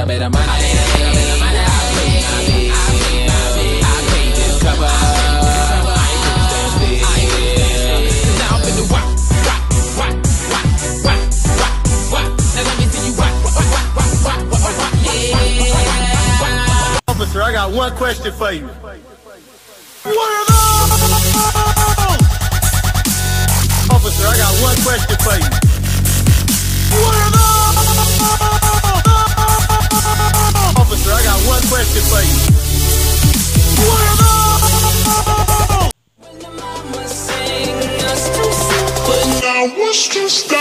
bit of money. I paid this cover. I ain't gonna stand still. Now I'm finna whack. Now let me see you whack. Yeah. Officer, I got one question for you. What are those? Officer, I got one question for you. What are those? Officer, I got one question for you. What are those? When the mama sang us to sleep, but now what's to stop?